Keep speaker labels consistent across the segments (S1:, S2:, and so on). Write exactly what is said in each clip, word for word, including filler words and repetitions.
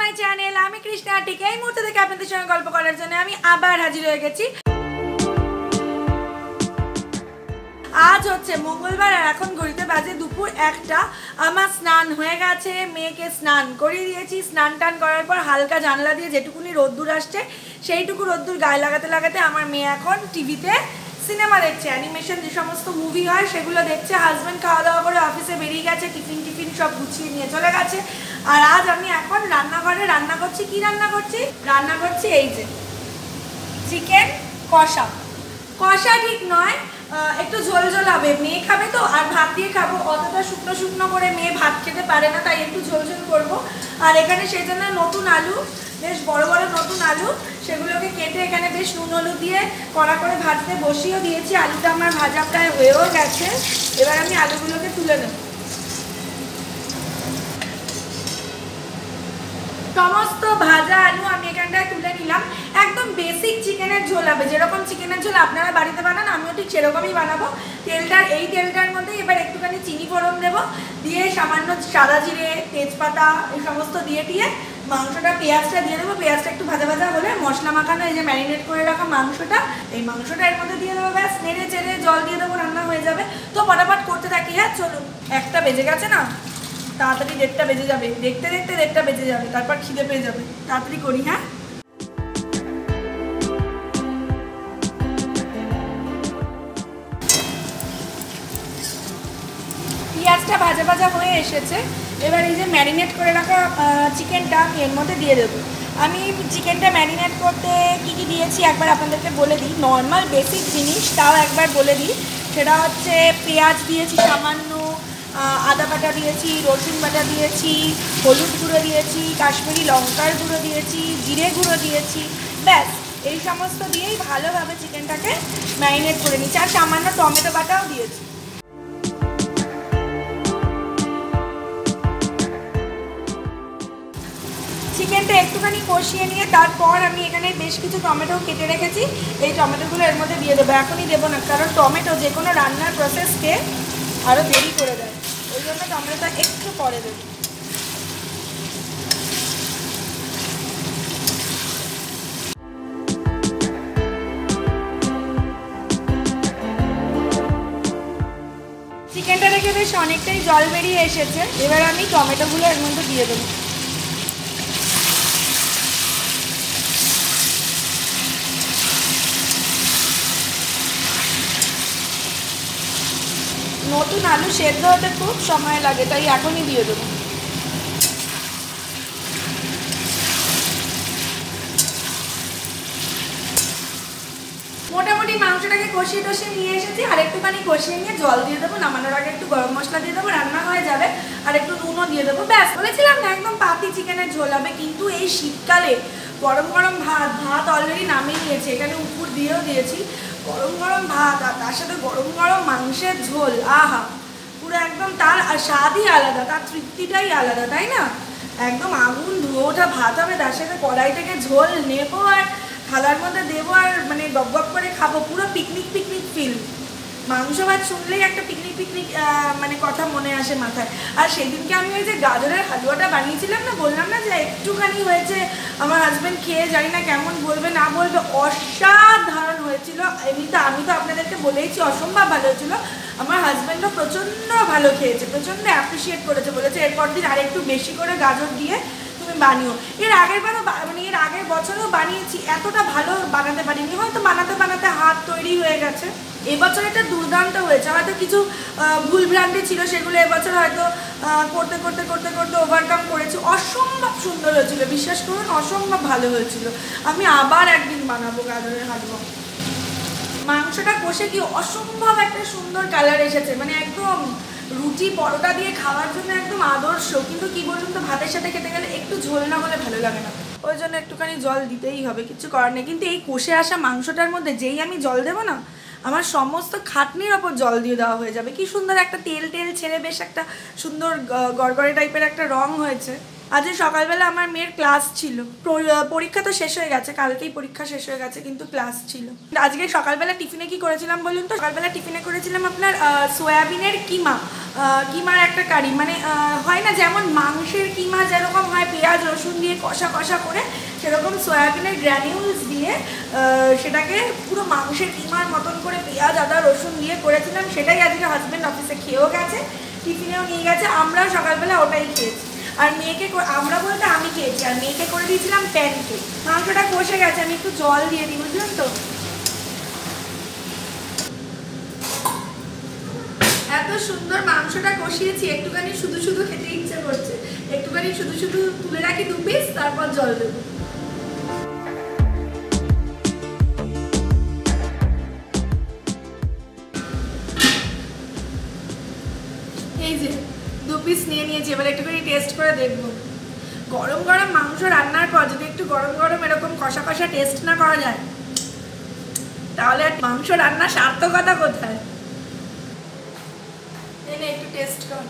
S1: My channel. আমি কৃষ্ণা, ঠিক এই মুহূর্তে থেকে আপনাদের সঙ্গে গল্প করার জন্য আমি আবার হাজির হয়ে গেছি। আজ হচ্ছে মঙ্গলবার আর এখন ঘড়িতে বাজে দুপুর একটা। আমার স্নান হয়ে গেছে, মেয়েকে স্নান করিয়ে দিয়েছি। স্নান টান করার পর হালকা জানলা দিয়ে যেটুকুনি রোদ্দুর আসছে সেইটুকু রোদ্দুর গায়ে লাগাতে লাগাতে আমার মেয়ে এখন টিভিতে সিনেমা দেখছে, অ্যানিমেশন যে সমস্ত মুভি হয় সেগুলো দেখছে। হাজব্যান্ড খাওয়া দাওয়া করে অফিসে বেরিয়ে গেছে, টিফিন টিফিন সব গুছিয়ে নিয়ে চলে গেছে। আর আজ আমি এখন রান্নাঘরে রান্না করছি। কি রান্না করছি? রান্না করছি এই যে চিকেন কষা। কষা ঠিক নয়, একটু ঝোল ঝোল হবে। মেয়ে খাবে তো, আর ভাত দিয়ে খাবো, অতটা শুকনো শুকনো করে মেয়ে ভাত খেতে পারে না, তাই একটু ঝোল ঝোল করবো। আর এখানে সেই জন্য নতুন আলু, বেশ বড় বড় নতুন আলু, সেগুলোকে কেটে এখানে বেশ নুন হলুদ দিয়ে কড়া করে ভাজতে বসিয়েও দিয়েছি। আলুটা আমার ভাজা প্রায় হয়েও গেছে। এবার আমি আলুগুলোকে তুলে নেব। সমস্ত ভাজা আলু আমি এখানটায় তুলে নিলাম। একদম বেসিক চিকেনের ঝোল হবে, যেরকম চিকেনের ঝোল আপনারা বাড়িতে বানান আমিও ঠিক সেরকমই বানাবো। তেলটার এই তেলটার মধ্যে এবার একটুখানি চিনি ফোড়ন দেবো, দিয়ে সামান্য সাদা জিরে, তেজপাতা এই সমস্ত দিয়ে দিয়ে মাংসটা, পেঁয়াজটা দিয়ে দেবো। পেঁয়াজটা একটু ভাজা ভাজা হলে মশলা মাখানো এই যে ম্যারিনেট করে রাখা মাংসটা, এই মাংসটা এর মধ্যে দিয়ে দেবো। ব্যাস নেড়ে চেড়ে জল দিয়ে দেবো, রান্না হয়ে যাবে। তো ফটাফট করতে থাকি। হ্যাঁ চলুন, একটা বেজে গেছে না, তাড়াতাড়ি দেড়টা বেজে যাবে, দেখতে দেখতে দেড়টা বেজে যাবে, তারপর খিদে পেয়ে যাবে। তাড়াতাড়ি করি। হ্যাঁ পেঁয়াজটা ভাজা ভাজা হয়ে এসেছে। এবার এই যে ম্যারিনেট করে রাখা চিকেনটা আমি এর মধ্যে দিয়ে দেবো। আমি চিকেনটা ম্যারিনেট করতে কী কী দিয়েছি একবার আপনাদেরকে বলে দিই। নর্মাল বেসিক জিনিস, তাও একবার বলে দিই। সেটা হচ্ছে পেঁয়াজ দিয়েছি সামান্য, আদা বাটা দিয়েছি, রসুন বাটা দিয়েছি, হলুদ গুঁড়ো দিয়েছি, কাশ্মীরি লঙ্কার গুঁড়ো দিয়েছি, জিরে গুঁড়ো দিয়েছি। ব্যাস এই সমস্ত দিয়েই ভালোভাবে চিকেনটাকে ম্যারিনেট করে নিচ্ছি। আর সামান্য টমেটো বাটাও দিয়েছি। চিকেনটা একটুখানি কষিয়ে নিয়ে তারপর আমি এখানে বেশ কিছু টমেটো কেটে রেখেছি, এই টমেটোগুলো এর মধ্যে দিয়ে দেবো। এখনই দেবো না, কারণ টমেটো যে কোনো রান্নার প্রসেসকে আরও দেরি করে দেয়, ওই জন্য টমেটোটা একটু পরে দেবো। চিকেনটা রেখে বেশ অনেকটাই জল বেরিয়ে এসেছে। এবার আমি টমেটোগুলো এর মধ্যে দিয়ে দেবো। নতুন আলু সেদ্ধ হতে খুব সময় লাগে, তাই এখনই দিয়ে দেবো। মোটামুটি মাংসটাকে কষিয়ে টষিয়ে নিয়ে এসেছি, আর একটুখানি কষিয়ে নিয়ে জল দিয়ে দেবো। নামানোর আগে একটু গরম মশলা দিয়ে দেবো, রান্না হয়ে যাবে। আর একটু নুনও দিয়ে দেবো। ব্যাস, বলেছিলাম না একদম পাতি চিকেনের ঝোল হবে। কিন্তু এই শীতকালে গরম গরম ভাত, ভাত অলরেডি নামিয়ে নিয়েছি, এখানে উপর দিয়েও দিয়েছি। গরম গরম ভাত আর তার সাথে গরম গরম মাংসের ঝোল, আহা, পুরো একদম তার স্বাদই আলাদা, তার তৃপ্তিটাই আলাদা, তাই না? একদম আগুন ধুয়ে ওঠা ভাত হবে, তার সাথে কড়াই থেকে ঝোল নেবো আর থালার মধ্যে দেবো, আর মানে গপ গপ করে খাবো। পুরো পিকনিক পিকনিক ফিল। মাংস ভাত শুনলেই একটা পিকনিক পিকনিক মানে কথা মনে আসে মাথায়। আর সেদিনকে আমি ওই যে গাজরের হালুয়াটা বানিয়েছিলাম না, বললাম না যে একটুখানি হয়েছে, আমার হাজব্যান্ড খেয়ে জানি না কেমন বলবে না বলবে, অসাধারণ হয়েছিল। এমনিতে আমি তো আপনাদেরকে বলেইছি অসম্ভব ভালো হয়েছিল। আমার হাজব্যান্ডও প্রচণ্ড ভালো খেয়েছে, প্রচণ্ড অ্যাপ্রিসিয়েট করেছে, বলেছে এরপর দিন আর একটু বেশি করে গাজর দিয়ে তুমি বানিও। এর আগের বারও মানে এর আগের বছরও বানিয়েছি, এতটা ভালো বানাতে পারিনি, হয়তো বানাতে বানাতে হাত তৈরি হয়ে গেছে। এবছর এটা দুর্দান্ত হয়েছে। হয়তো কিছু ভুল ভ্রান্তি ছিল, সেগুলো এবছর হয়তো করতে করতে করতে করতে ওভারকাম করেছি। অসম্ভব সুন্দর হয়েছিল, বিশ্বাস করুন, অসম্ভব ভালো হয়েছিল। আমি আবার একদিন বানাবো গাজরের হালুয়া। মাংসটা কষে কি অসম্ভব একটা সুন্দর কালার এসেছে, মানে একদম রুটি পরোটা দিয়ে খাওয়ার জন্য একদম আদর্শ। কিন্তু কি বলুন তো, ভাতের সাথে খেতে গেলে একটু ঝোল না হলে ভালো লাগে না, ওই জন্য একটুখানি জল দিতেই হবে, কিছু করার নেই। কিন্তু এই কষে আসা মাংসটার মধ্যে যেই আমি জল দেবো না, আমার সমস্ত খাটনির ওপর জল দিয়ে দেওয়া হয়ে যাবে। কি সুন্দর একটা তেল টেল ছেড়ে বেশ একটা সুন্দর গড়গড়ে টাইপের একটা রং হয়েছে। আজ সকালবেলা আমার মেয়ের ক্লাস ছিল, পরীক্ষা তো শেষ হয়ে গেছে, কালকেই পরীক্ষা শেষ হয়ে গেছে, কিন্তু ক্লাস ছিল। আজকে সকালবেলা টিফিনে কি করেছিলাম বলুন তো? সকালবেলা টিফিনে করেছিলাম আপনার সয়াবিনের কিমা, কিমার একটা কারি, মানে হয় না যেমন মাংসের কিমা যেরকম হয় পেঁয়াজ রসুন দিয়ে কষা কষা করে সেরকম সয়াবিনের গ্র্যানিউলস দিয়ে সেটাকে পুরো মাংসের কিমার মতন করে পেঁয়াজ আদা রসুন দিয়ে করেছিলাম। সেটাই আজকে হাজব্যান্ড অফিসে খেয়েও গেছে, টিফিনেও নিয়ে গেছে, আমরাও সকালবেলা ওটাই খেয়েছি। আর মেয়েকে আমরা বলতে আমি খেয়েছি, আর মেয়েকে করে দিয়েছিলাম প্যানকেক। মাংসটা কষে গেছে, আমি একটু জল দিয়ে দিই, বুঝলেন তো। এত সুন্দর মাংসটা কষিয়েছি, একটুখানি শুধু শুধু খেতে ইচ্ছে করছে, একটুখানি শুধু শুধু তুলে রাখি দু পিস, তারপর জল দেবো। এই যে দু পিস নিয়ে নিয়েছি, এবার একটুখানি টেস্ট করে দেখবো। গরম গরম মাংস রান্নার পর যদি একটু গরম গরম এরকম কষা কষা টেস্ট না করা যায়, তাহলে মাংস রান্নার সার্থকতা কোথায়। এনে একটু টেস্ট কর,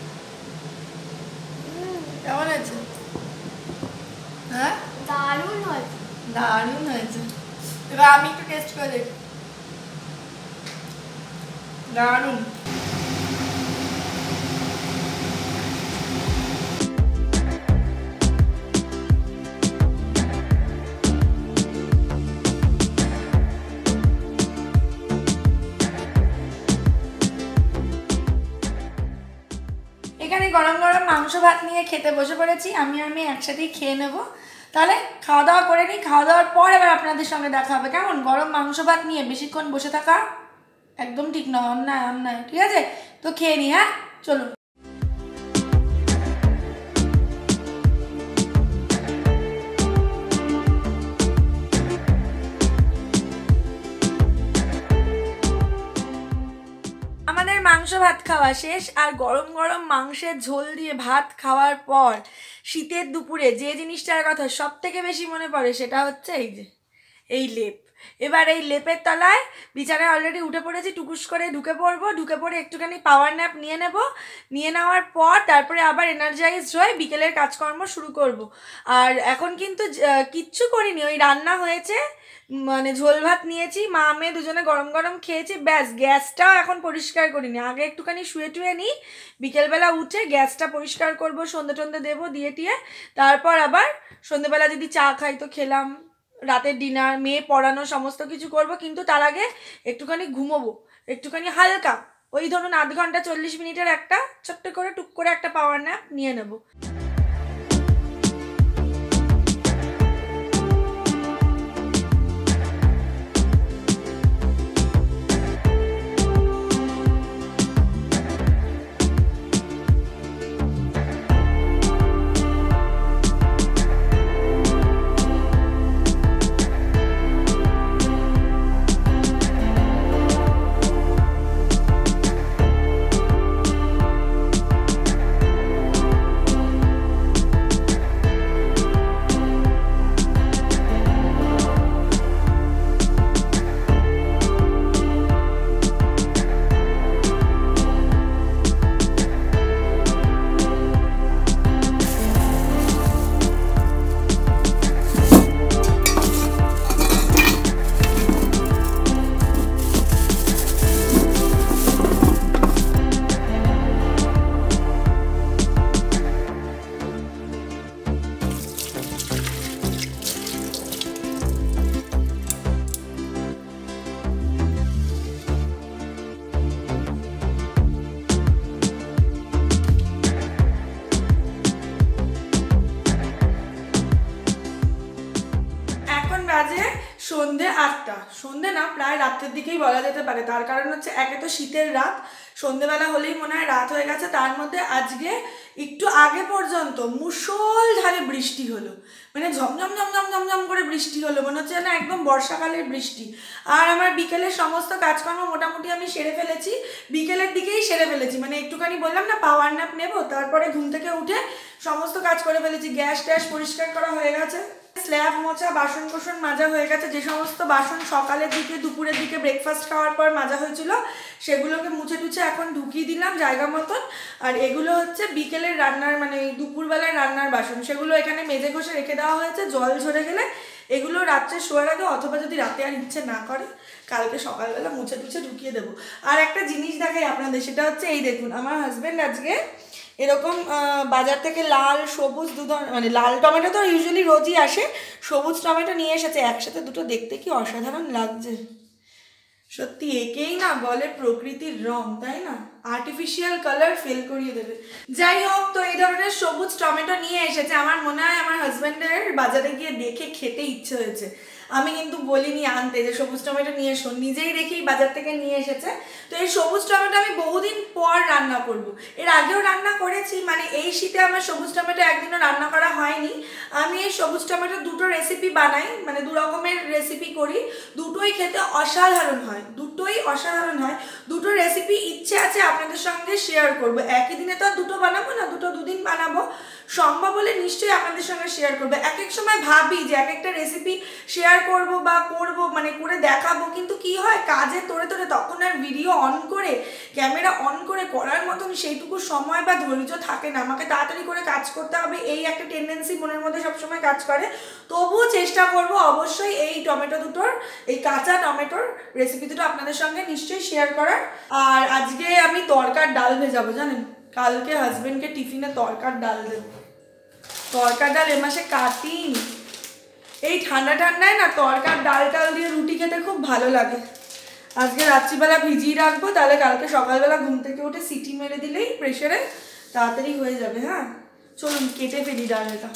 S1: কেমন আছে? হ্যাঁ
S2: দারুণ হয়েছে,
S1: দারুণ হয়েছে। এবার আমি একটু টেস্ট করে দেখি। দারুণ। এখানে গরম গরম মাংস ভাত নিয়ে খেতে বসে পড়েছি, আমি আর মেয়ে একসাথেই খেয়ে নেব। তাহলে খাওয়া দাওয়া করে নিই, খাওয়া দাওয়ার পর এবার আপনাদের সঙ্গে দেখা হবে। কেমন? গরম মাংস ভাত নিয়ে বেশিক্ষণ বসে থাকা একদম ঠিক নয়, অন্যায় অন্যায়, ঠিক আছে? তো খেয়ে নিই, হ্যাঁ চলুন। আমাদের মাংস ভাত খাওয়া শেষ, আর গরম গরম মাংসের ঝোল দিয়ে ভাত খাওয়ার পর শীতের দুপুরে যে জিনিসটার কথা সব থেকে বেশি মনে পড়ে সেটা হচ্ছে এই যে এই লেপ। এবার এই লেপের তলায় বিছানায় অলরেডি উঠে পড়েছি, টুকুস করে ঢুকে পড়বো, ঢুকে পড়ে একটুখানি পাওয়ার ন্যাপ নিয়ে নেব, নিয়ে নেওয়ার পর তারপরে আবার এনার্জাইজড হয়ে বিকেলের কাজকর্ম শুরু করব। আর এখন কিন্তু কিচ্ছু করিনি, ওই রান্না হয়েছে, মানে ঝোল ভাত নিয়েছি, মা মেয়ে দুজনে গরম গরম খেয়েছি, ব্যাস। গ্যাসটাও এখন পরিষ্কার করিনি, আগে একটুখানি শুয়ে টুয়ে নিই, বিকেলবেলা উঠে গ্যাসটা পরিষ্কার করব, সন্ধে টন্ধে দেবো দিয়ে টিয়ে, তারপর আবার সন্ধেবেলা যদি চা খাই তো খেলাম, রাতের ডিনার, মেয়ে পড়ানো, সমস্ত কিছু করব। কিন্তু তার আগে একটুখানি ঘুমোবো, একটুখানি হালকা, ওই ধরুন আধ ঘন্টা চল্লিশ মিনিটের একটা ছোট্ট করে টুক করে একটা পাওয়ার ন্যাপ নিয়ে নেব। সন্ধে আটটা, সন্ধে না প্রায় রাতের দিকেই বলা যেতে পারে। তার কারণ হচ্ছে একে তো শীতের রাত, সন্ধেবেলা হলেই মনে হয় রাত হয়ে গেছে, তার মধ্যে আজকে একটু আগে পর্যন্ত মুষলধারে বৃষ্টি হলো, মানে ঝমঝম ঝমঝম ঝমঝম করে বৃষ্টি হলো, মনে হচ্ছে না একদম বর্ষাকালের বৃষ্টি। আর আমার বিকেলের সমস্ত কাজকর্ম মোটামুটি আমি সেরে ফেলেছি, বিকেলের দিকেই সেরে ফেলেছি, মানে একটুখানি বললাম না পাওয়ার ন্যাপ নেবো, তারপরে ঘুম থেকে উঠে সমস্ত কাজ করে ফেলেছি। গ্যাস ট্যাস পরিষ্কার করা হয়ে গেছে, স্ল্যাব মোছা, বাসন কোসন মাজা হয়ে গেছে। যে সমস্ত বাসন সকালের দিকে দুপুরের দিকে ব্রেকফাস্ট খাওয়ার পর মাজা হয়েছিল সেগুলোকে মুছে টুছে এখন ঢুকিয়ে দিলাম জায়গা মতন। আর এগুলো হচ্ছে বিকেলের রান্নার, মানে দুপুরবেলার রান্নার বাসন, সেগুলো এখানে মেজে ঘষে রেখে দেওয়া হয়েছে। জল ঝরে গেলে এগুলো রাত্রে শোয়ার আগে, অথবা যদি রাতে আর ইচ্ছে না করে কালকে সকালবেলা মুছে টুছে ঢুকিয়ে দেবো। আর একটা জিনিস দেখাই আপনাদের, সেটা হচ্ছে এই দেখুন, আমার হাজব্যান্ড আজকে এরকম বাজার থেকে লাল সবুজ দু ধরনের, মানে লাল টমেটো তো ইউজুয়ালি রোজই আসে, সবুজ টমেটো নিয়ে এসেছে একসাথে দুটো, দেখতে কি অসাধারণ লাগছে সত্যি। একেই না বলে প্রকৃতির রং, তাই না? আর্টিফিশিয়াল কালার ফেল করিয়ে দেবে। যাই হোক, তো এই ধরনের সবুজ টমেটো নিয়ে এসেছে। আমার মনে হয় আমার হাজব্যান্ডের বাজারে গিয়ে দেখে খেতে ইচ্ছে হয়েছে, আমি কিন্তু বলিনি আনতে যে সবুজ টমেটো নিয়ে এসো, নিজেই দেখেই বাজার থেকে নিয়ে এসেছে। তো এই সবুজ টমেটো আমি বহুদিন পর রান্না করব। এর আগেও রান্না করেছি, মানে এই শীতে আমার সবুজ টমেটো একদিনও রান্না করা হয়নি। আমি এই সবুজ টমেটো দুটো রেসিপি বানাই, মানে দু রকমের রেসিপি করি, দুটোই খেতে অসাধারণ হয়, দুটোই অসাধারণ হয়। দুটো রেসিপি ইচ্ছে আছে আপনাদের সঙ্গে শেয়ার করব। একই দিনে তো আর দুটো বানাবো না, দুটো দুদিন বানাবো, সম্ভব হলে নিশ্চয়ই আপনাদের সঙ্গে শেয়ার করবো। এক এক সময় ভাবি যে এক একটা রেসিপি শেয়ার করব বা করব, মানে করে দেখাবো, কিন্তু কি হয় কাজে তোড়ে তোড়ে তখন আর ভিডিও অন করে ক্যামেরা অন করে করার মতন সেইটুকু সময় বা ধৈর্য থাকে না। আমাকে তাড়াতাড়ি করে কাজ করতে হবে, এই একটা টেন্ডেন্সি মনের মধ্যে সবসময় কাজ করে। তবুও চেষ্টা করব অবশ্যই এই টমেটো দুটোর, এই কাঁচা টমেটোর রেসিপি দুটো আপনাদের সঙ্গে নিশ্চয়ই শেয়ার করার। আর আজকে আমি তরকার ডাল ভেজাবো, জানেন? কালকে হাজবেন্ডকে টিফিনে তরকার ডাল দেবো। তরকার ডাল এ মাসে কাটিন, এই ঠান্ডা ঠান্ডায় না তরকার ডাল টাল দিয়ে রুটি খেতে খুব ভালো লাগে। আজকে রাত্রিবেলা ভিজিয়ে রাখবো, তাহলে কালকে সকালবেলা ঘুম থেকে উঠে সিটি মেরে দিলেই প্রেশারে তাড়াতাড়ি হয়ে যাবে। হ্যাঁ চলুন কেটে ফেলি ডালটা।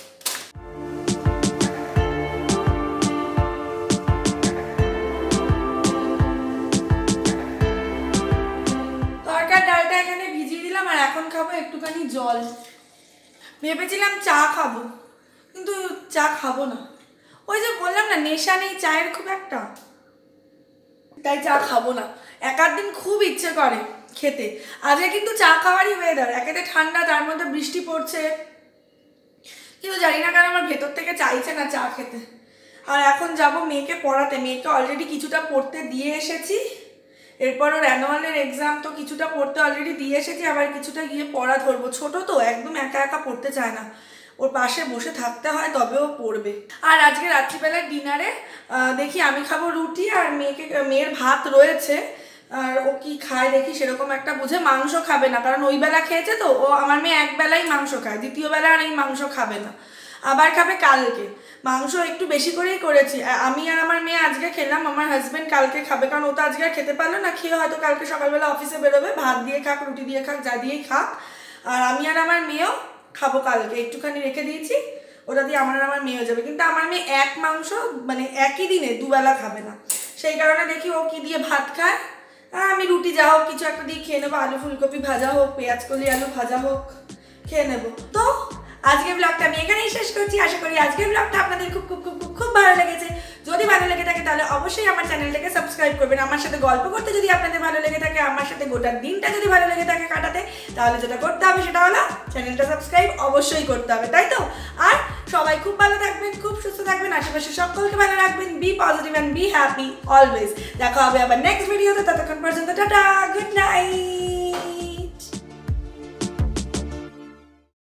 S1: তরকার ডালটা এখানে ভিজিয়ে দিলাম, আর এখন খাবো একটুখানি জল। ভেবেছিলাম চা খাবো, কিন্তু চা খাবো না, ওই যে বললাম না নেশা নেই চায়ের খুব একটা, তাই চা খাবো না। এক আধ দিন খুব ইচ্ছে করে খেতে, আজকে কিন্তু চা খাওয়ারই ওয়েদার, একেতে ঠান্ডা তার মধ্যে বৃষ্টি পড়ছে, কিন্তু জানি না কারণ আমার ভেতর থেকে চাইছে না চা খেতে। আর এখন যাব মেয়েকে পড়াতে, মেয়েকে অলরেডি কিছুটা পড়তে দিয়ে এসেছি, এরপর ওর অ্যানুয়ালের এক্সাম, তো কিছুটা পড়তে অলরেডি দিয়ে এসেছি, আবার কিছুটা গিয়ে পড়া ধরবো। ছোট তো একদম একা একা পড়তে চায় না, ওর পাশে বসে থাকতে হয় তবেও পড়বে। আর আজকে রাত্রিবেলার ডিনারে দেখি আমি খাবো রুটি, আর মেয়েকে, মেয়ের ভাত রয়েছে, আর ও কি খায় দেখি সেরকম একটা বুঝে। মাংস খাবে না, কারণ ওই বেলা খেয়েছে তো, ও আমার মেয়ে এক বেলাই মাংস খায়, দ্বিতীয় বেলা আর এই মাংস খাবে না, আবার খাবে কালকে। মাংস একটু বেশি করেই করেছি, আমি আর আমার মেয়ে আজকে খেলাম, আমার হাজব্যান্ড কালকে খাবে, কারণ ও তো আজকে আর খেতে পারলো না, খেয়ে হয়তো কালকে সকালবেলা অফিসে বেরোবে, ভাত দিয়ে খাক রুটি দিয়ে খাক যা দিয়েই খাক। আর আমি আর আমার মেয়েও খাবো কালকে, একটুখানি রেখে দিয়েছি, ওটা দিয়ে আমার আর আমার মেয়ে হয়ে যাবে। কিন্তু আমার মেয়ে এক মাংস মানে একই দিনে দুবেলা খাবে না, সেই কারণে দেখি ও কি দিয়ে ভাত খায়, আমি রুটি যা হোক কিছু একটা দিয়ে খেয়ে নেবো, আলু ফুলকপি ভাজা হোক, পেঁয়াজ কলি আলু ভাজা হোক, খেয়ে নেবো। তো আজকের ব্লগটা আমি এখানেই শেষ করছি। আশা করি আজকের ব্লগটা আপনাদের খুব খুব খুব খুব খুব ভালো লেগেছে। যদি ভালো লেগে থাকে তাহলে অবশ্যই আমার চ্যানেলটাকে সাবস্ক্রাইব করবেন। আমার সাথে গল্প করতে যদি আপনাদের ভালো লেগে থাকে, আমার সাথে গোটা দিনটা যদি ভালো লেগে থাকে কাটাতে, তাহলে যেটা করতে হবে সেটা হলো চ্যানেলটা সাবস্ক্রাইব অবশ্যই করতে হবে, তাই তো? আর সবাই খুব ভালো থাকবেন, খুব সুস্থ থাকবেন, আশেপাশে সকলকে ভালো রাখবেন, be positive and be happy always. দেখা হবে আবার নেক্সট ভিডিওতে, ততক্ষণ পর্যন্ত টাটা, গুড নাইট।